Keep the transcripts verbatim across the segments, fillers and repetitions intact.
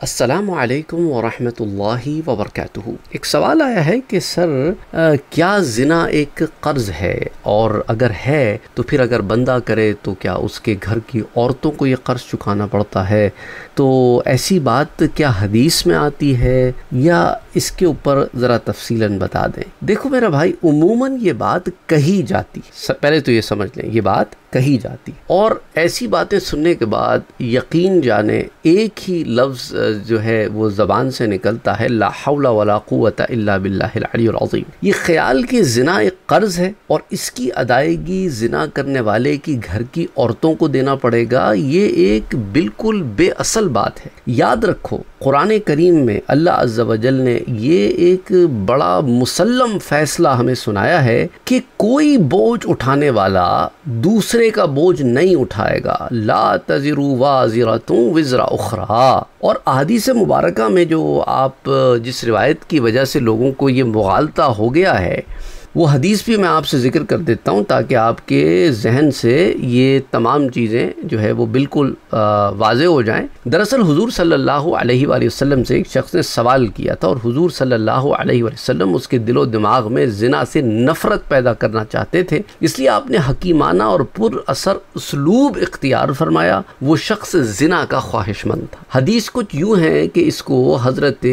السلام علیکم ورحمۃ اللہ وبرکاتہ۔ ایک سوال آیا ہے کہ سر کیا زنا ایک قرض ہے، اور اگر ہے تو پھر اگر بندہ کرے تو کیا اس کے گھر کی عورتوں کو یہ قرض چکانا پڑتا ہے؟ تو ایسی بات کیا حدیث میں آتی ہے یا اس کے اوپر ذرا تفصیلاً بتا دیں۔ دیکھو میرا بھائی، عموماً یہ بات کہی جاتی، پہلے تو یہ سمجھ لیں یہ بات کہی جاتی، اور ایسی باتیں سننے کے بعد یقین جانے ایک ہی لفظ جو ہے وہ زبان سے نکلتا ہے، لا حول ولا قوت الا باللہ العلی العظیم۔ یہ خیال کہ زنا ایک قرض ہے اور اس کی ادائیگی زنا کرنے والے کی گھر کی عورتوں کو دینا پڑے گا، یہ ایک بالکل بے اصل بات ہے۔ یاد رکھو، قرآن کریم میں اللہ عز و جل نے یہ ایک بڑا مسلم فیصلہ ہمیں سنایا ہے کہ کوئی بوجھ اٹھانے والا دوسرے کا بوجھ نہیں اٹھائے گا، لا تزر وازرۃ وزر اخرى۔ اور احادیث مبارکہ میں جو آپ جس روایت کی وجہ سے لوگوں کو یہ مغالطہ ہو گیا ہے، وہ حدیث بھی میں آپ سے ذکر کر دیتا ہوں تاکہ آپ کے ذہن سے یہ تمام چیزیں جو ہے وہ بالکل واضح ہو جائیں۔ دراصل حضور صلی اللہ علیہ وآلہ وسلم سے ایک شخص نے سوال کیا تھا، اور حضور صلی اللہ علیہ وآلہ وسلم اس کے دل و دماغ میں زنا سے نفرت پیدا کرنا چاہتے تھے، اس لیے آپ نے حکیمانہ اور پر اثر اسلوب اختیار فرمایا۔ وہ شخص زنا کا خواہش مند تھا۔ حدیث کچھ یوں ہے کہ اس کو حضرت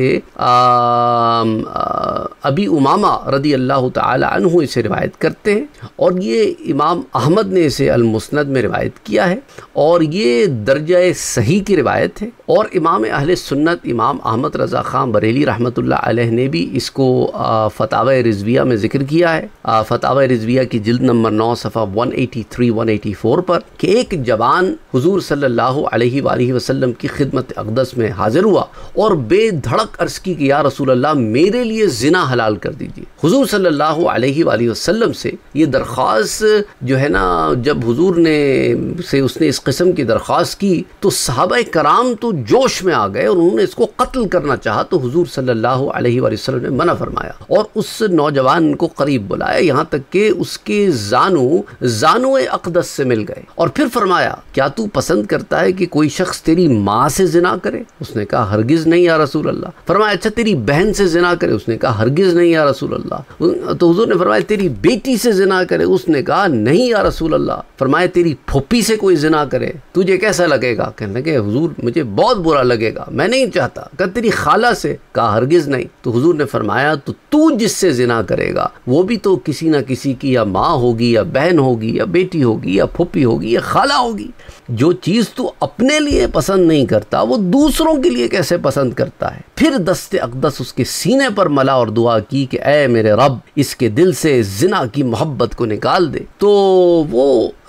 ابی امامہ رضی اللہ تعالی عنہ اسے روایت کرتے ہیں، اور یہ امام احمد نے اسے المسند میں روایت کیا ہے، اور یہ درجہ صحیح کی روایت ہے۔ اور امام اہل سنت امام احمد رضا خان بریلی رحمۃ اللہ علیہ نے بھی اس کو فتاوی رضویہ میں ذکر کیا ہے، فتاوی رضویہ کی جلد نمبر نو صفحہ ایک سو ترا سی ایک سو چورانوے پر، کہ ایک جوان حضور صلی اللہ علیہ وآلہ وسلم کی خدمت اقدس میں حاضر ہوا اور بے دھڑک عرض کی کہ یا رسول اللہ میرے لیے زنا حلال کر دیجیے۔ حضور صلی اللہ علیہ وآلہ وسلم سے یہ درخواست جو ہے نا، جب حضور نے سے اس نے اس قسم کی درخواست کی تو صحابہ کرام تو جوش میں آ گئے اور انہوں نے اس کو قتل کرنا چاہا، تو حضور صلی اللہ علیہ وآلہ وسلم نے منع فرمایا اور اس نوجوان کو قریب بلایا، یہاں تک کہ اس کے زانو زانو اقدس سے مل گئے، اور پھر فرمایا کیا تو پسند کرتا ہے کہ کوئی شخص تیری ماں سے زنا کرے؟ اس نے کہا ہرگز نہیں یا رسول اللہ۔ فرمایا اچھا تیری بہن سے زنا کرے؟ اس نے کہا ہرگز نہیں یا رسول اللہ۔ تو حضور نے فرمایا تیری بیٹی سے زنا کرے؟ اس نے کہا نہیں یا رسول اللہ۔ فرمایا تیری پھوپھی سے کوئی زنا کرے تجھے کیسا لگے گا؟ کہنے لگے حضور مجھے بہت برا لگے گا، میں نہیں چاہتا۔ کہ تیری خالہ سے؟ کہا ہرگز نہیں۔ تو حضور نے فرمایا تو تو جس سے زنا کرے گا وہ بھی تو کسی نہ کسی کی یا ماں ہوگی یا بہن ہوگی یا بیٹی ہوگی یا پھوپھی ہوگی یا خالہ ہوگی۔ جو چیز تو اپنے لیے پسند نہیں کرتا وہ دوسروں کے لیے کیسے پسند کرتا ہے؟ پھر دست اقدس اس کے سینے پر ملا اور دعا کی کہ اے میرے رب اس کے دل سے زنا کی محبت کو نکال دے۔ تو وہ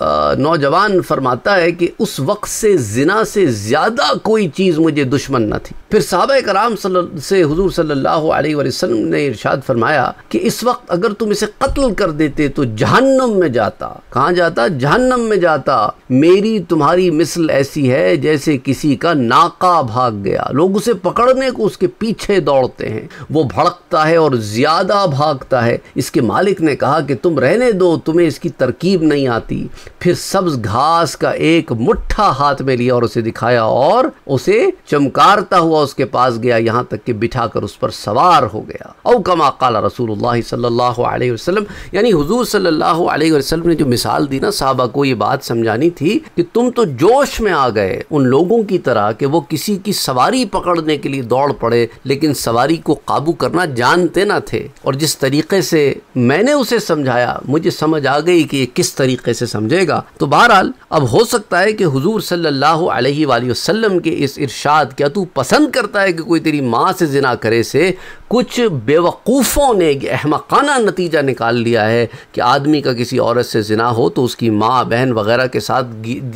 نوجوان فرماتا ہے کہ اس وقت سے زنا سے زیادہ کوئی چیز مجھے دشمن نہ تھی۔ پھر صحابہ کرام سے حضور صلی اللہ علیہ وسلم نے ارشاد فرمایا کہ اس وقت اگر تم اسے قتل کر دیتے تو جہنم میں جاتا۔ کہاں جاتا؟ جہنم میں جاتا۔ میری تمہاری مثل ایسی ہے جیسے کسی کا ناقہ بھاگ گیا، لوگ اسے پکڑنے کو اس کے پیچھے دوڑتے ہیں، وہ بھڑکتا ہے اور زیادہ بھاگتا ہے۔ اس کے مالک نے کہا کہ تم رہنے دو، تمہیں اس کی ترکیب نہیں آتی۔ پھر سبز گھاس کا ایک مٹھا ہاتھ میں لیا اور اسے دکھایا اور اسے چمکارتا ہوا اس کے پاس گیا، یہاں تک کہ بٹھا کر اس پر سوار ہو گیا۔ او کما قال رسول اللہ صلی اللہ علیہ وسلم، یعنی حضور صلی اللہ علیہ وسلم نے جو مثال دی نا، صحابہ کو یہ بات سمجھانی تھی کہ تم تو جوش میں آ گئے ان لوگوں کی طرح کہ وہ کسی کی سواری پکڑنے کے لیے دوڑ پڑے لیکن سواری کو قابو کرنا جانتے نہ تھے۔ اور جس طریقے سے میں نے اسے سمجھایا مجھے سمجھ آ گئی کہ یہ کس طریقے سے سمجھے گا۔ تو بہرحال اب ہو سکتا ہے کہ حضور صلی اللہ علیہ وآلہ وسلم کے اس ارشاد کیا تو پسند کرتا ہے کہ کوئی تیری ماں سے زنا کرے سے کچھ بیوقوفوں نے یہ احمقانہ نتیجہ نکال لیا ہے کہ آدمی کا کسی عورت سے زنا ہو تو اس کی ماں بہن وغیرہ کے ساتھ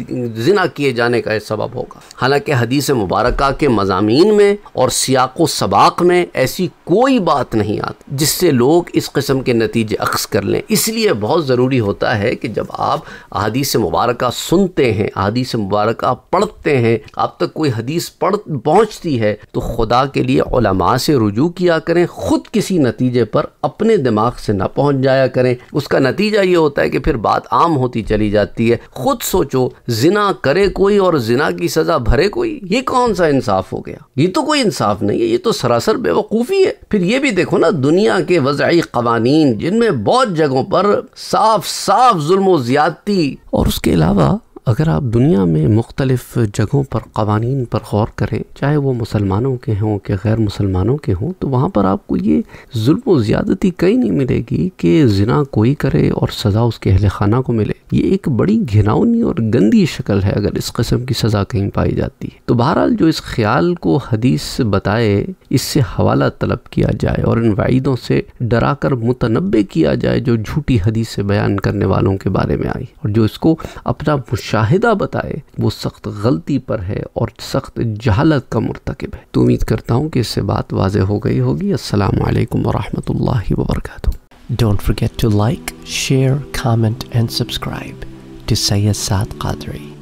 زنا کیے جانے کا سبب ہوگا۔ حالانکہ حدیث مبارکہ کے مضامین میں اور سیاق و سباق میں ایسی کوئی بات نہیں آتی جس سے لوگ اس قسم کے نتیجے اخذ کر لیں۔ اس لیے بہت ضروری ہوتا ہے کہ جب آپ احادیث مبارکہ سنتے ہیں، احادیث مبارکہ پڑھتے ہیں، آپ تک کوئی حدیث پڑھ پہنچتی ہے تو خدا کے لیے علماء سے رجوع کیا کریں، خود کسی نتیجے پر اپنے دماغ سے نہ پہنچ جایا کریں۔ اس کا نتیجہ یہ ہوتا ہے کہ پھر بات عام ہوتی چلی جاتی ہے۔ خود سوچو، زنا کرے کوئی اور زنا کی سزا بھرے کوئی، یہ کون سا انصاف ہو گیا؟ یہ تو کوئی انصاف نہیں ہے، یہ تو سراسر بے وقوفی ہے۔ پھر یہ بھی دیکھو نا، دنیا کے وضعی قوانین جن میں بہت جگہوں پر صاف صاف ظلم و زیادتی، اور اس کے علاوہ اگر آپ دنیا میں مختلف جگہوں پر قوانین پر غور کریں، چاہے وہ مسلمانوں کے ہوں کہ غیر مسلمانوں کے ہوں، تو وہاں پر آپ کو یہ ظلم و زیادتی کہیں نہیں ملے گی کہ زنا کوئی کرے اور سزا اس کے اہل خانہ کو ملے۔ یہ ایک بڑی گھناؤنی اور گندی شکل ہے اگر اس قسم کی سزا کہیں پائی جاتی ہے۔ تو بہرحال جو اس خیال کو حدیث بتائے، اس سے حوالہ طلب کیا جائے اور ان وعیدوں سے ڈرا کر متنبع کیا جائے جو جھوٹی حدیث سے بیان کرنے والوں کے بارے میں آئی، اور جو اس کو اپنا مشاہدہ بتائے وہ سخت غلطی پر ہے اور سخت جہالت کا مرتکب ہے۔ تو امید کرتا ہوں کہ اس سے بات واضح ہو گئی ہوگی۔ السلام علیکم ورحمۃ اللہ وبرکاتہ۔ Don't forget to like, share, comment and subscribe to Sayyid Saad Qadri.